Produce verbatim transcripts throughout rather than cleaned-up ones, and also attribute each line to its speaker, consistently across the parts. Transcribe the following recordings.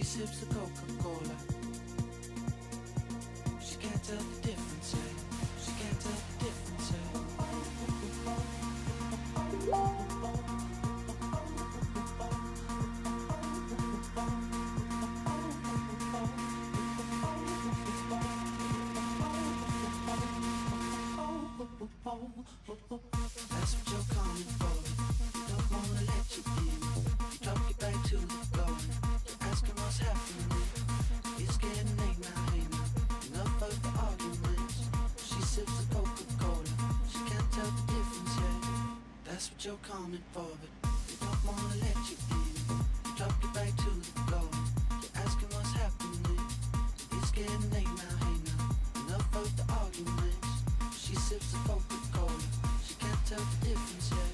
Speaker 1: sips of Coca-Cola. She can't tell the difference, eh? She can't tell the difference, eh? That's what you're coming for. You don't wanna let you in. You drop it back to the floor. You're asking what's happening. It's getting late now, hey now. Enough of the arguments. She sips the Coca-Cola. She can't tell the difference yet. That's what you're coming for, but you don't wanna let you in. You drop it back to the floor. You're asking what's happening. It's getting late now, hey now. Enough of the arguments. She sips the Coca-Cola. She can't tell the difference yet.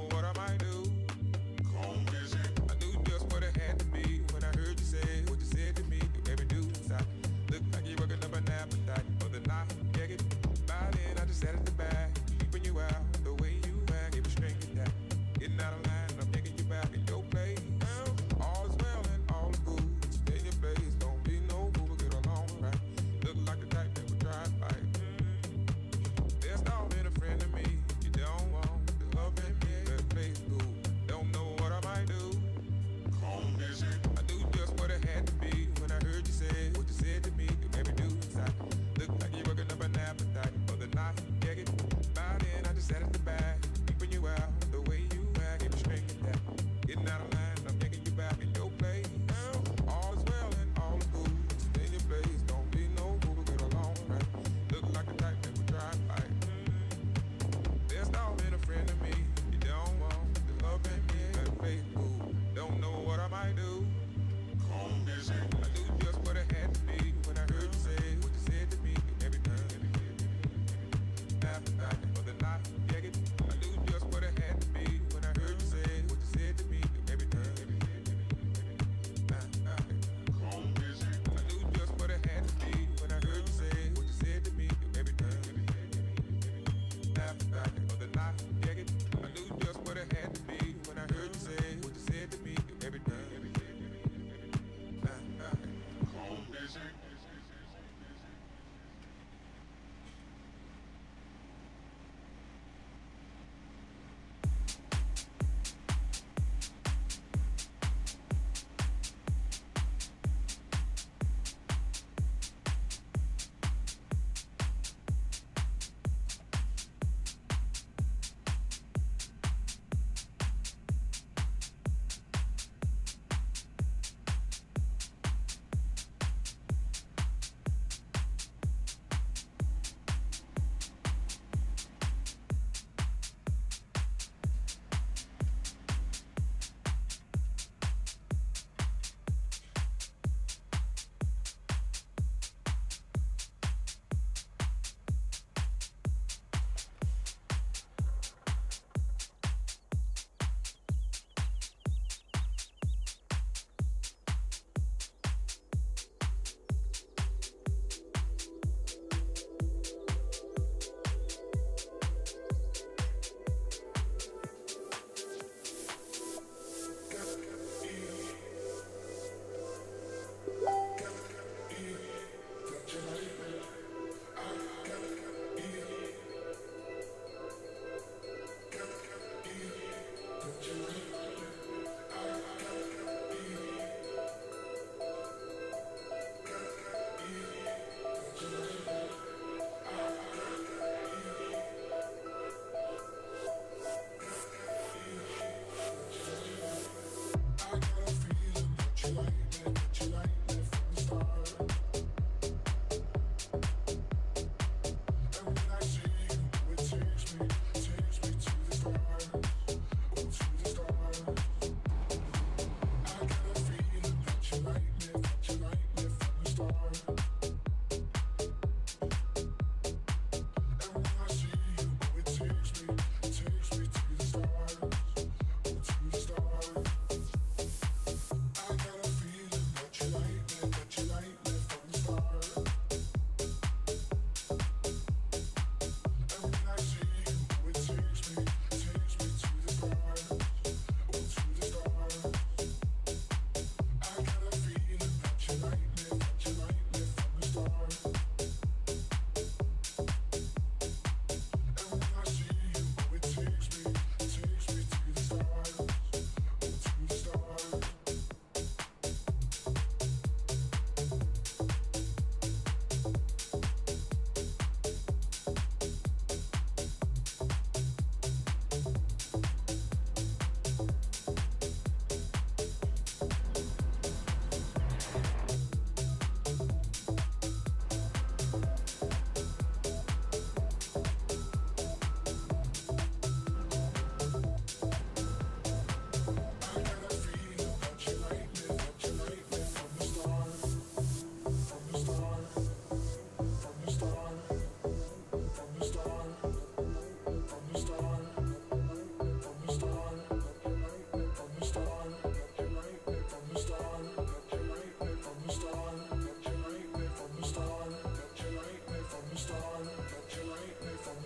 Speaker 2: Said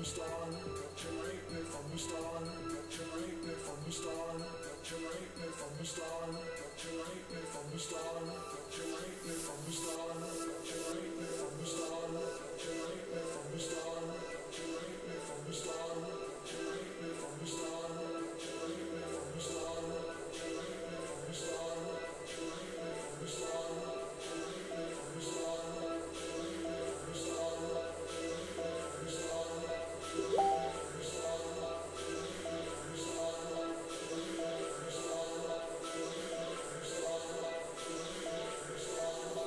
Speaker 1: Stop.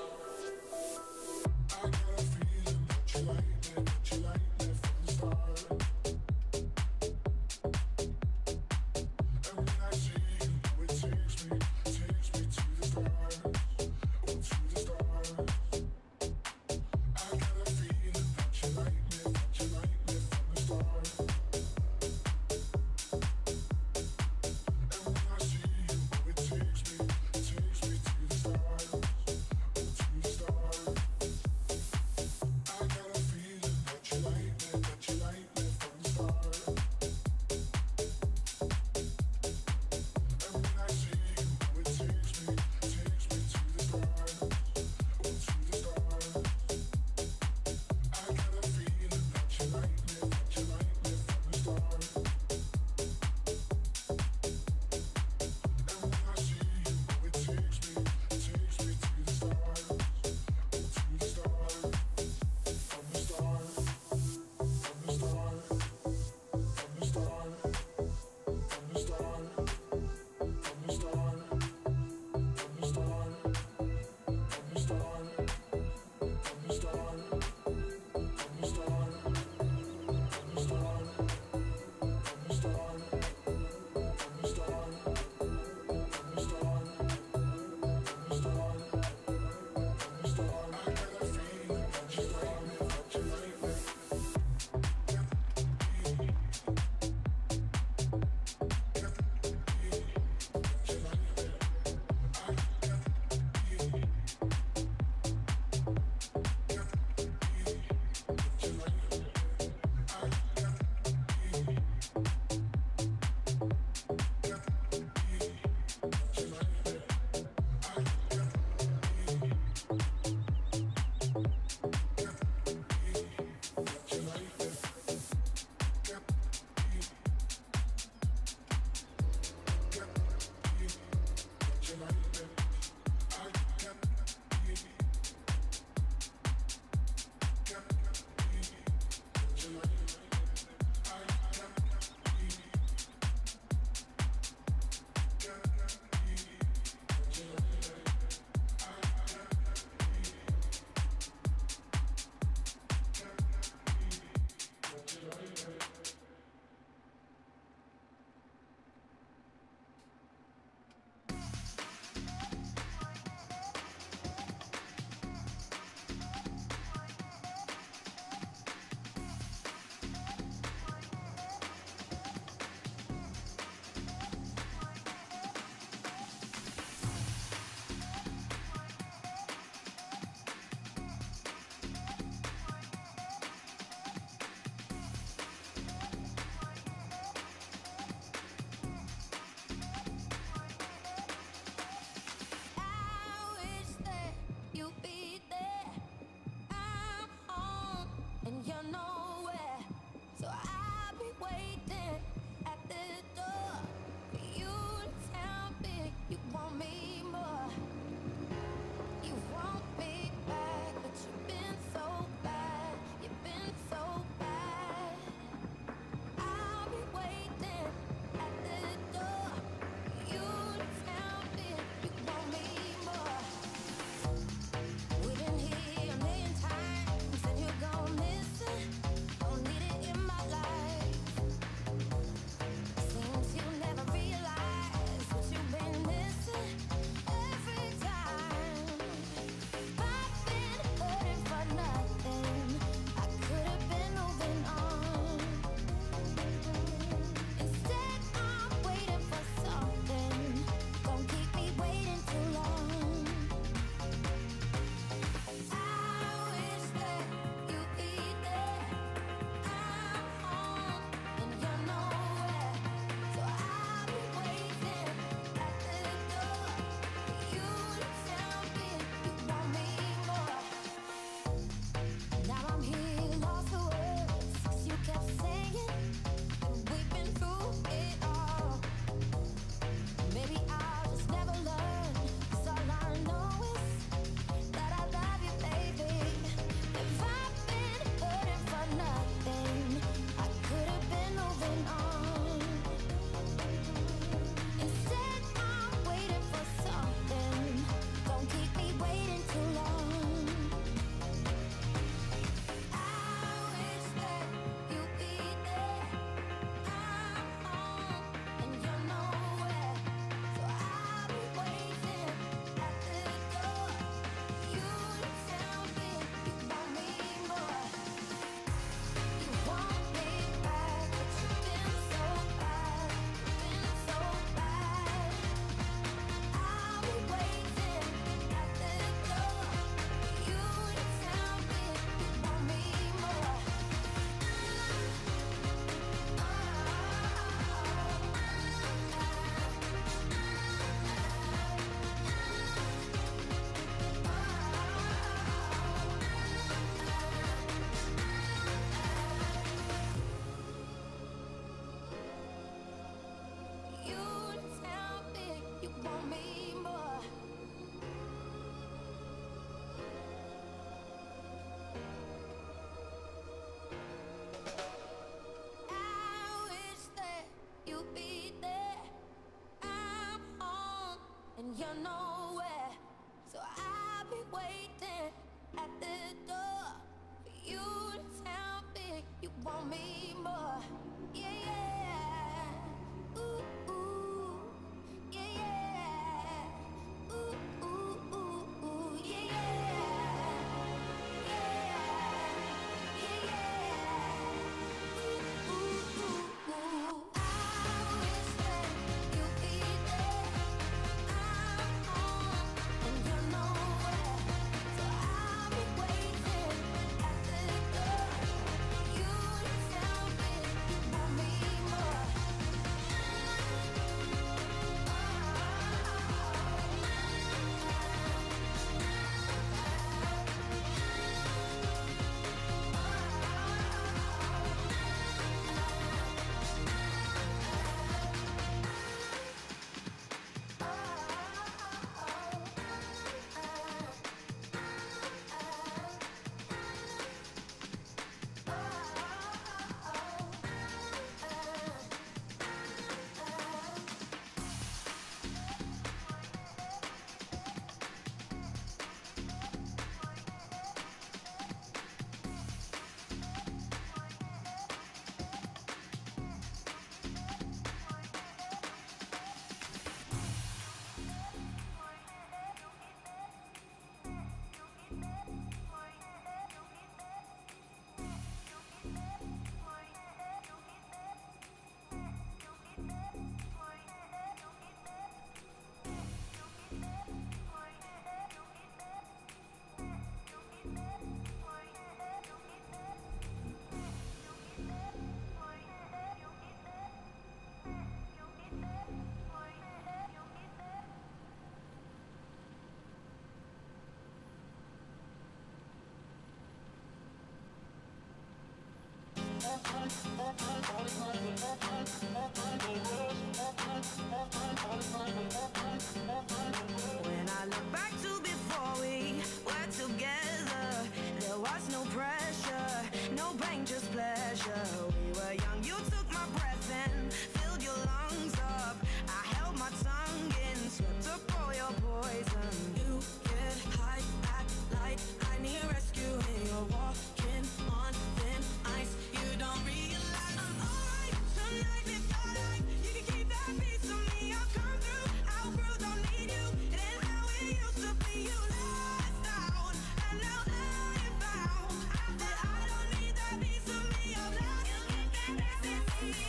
Speaker 2: When I look back to before we were together, there was no pressure, no pain, just pleasure. We were young, you took my breath and filled your lungs up. I held my tongue in, swept up all your poison. You get high, act like I need rescue, and you're walking on thin ice. You don't realize I'm alright tonight. Live your life, you can keep that piece of me. I'll come through, outgrow, don't need you. It ain't how it used to be. You lost out, and now I am found. That I don't need that piece of me. I'm lost. You get that piece of me.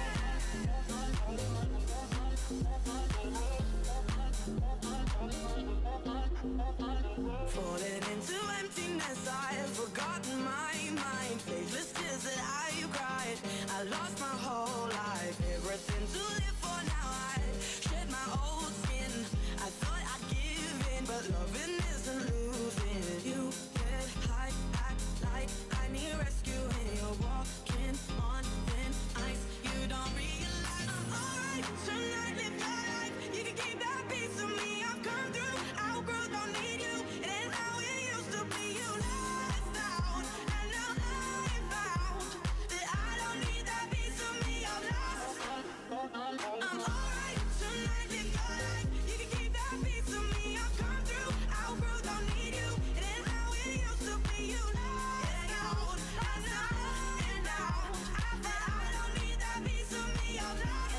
Speaker 2: Falling into emptiness, I have forgotten my mind. Faithless tears that I cried, I lost my whole life. Everything to live for now, I shed my old skin. I thought I'd give in, but loving isn't losing. You get high, act like I need rescue, and you're walking on thin ice. You don't realize I'm alright tonight. Live your life, you can keep that piece of me. I've come through, outgrow, don't need you. It ain't how it used to be. You lost out, and now I am found. That I don't need that piece of me. I'm lost. I'm alright tonight. Live your life, you can keep that piece of me. I've come through, outgrow, don't need you. It ain't how it used to be. You lost out, and now I am down. I bet I don't need that piece of me. I'm lost.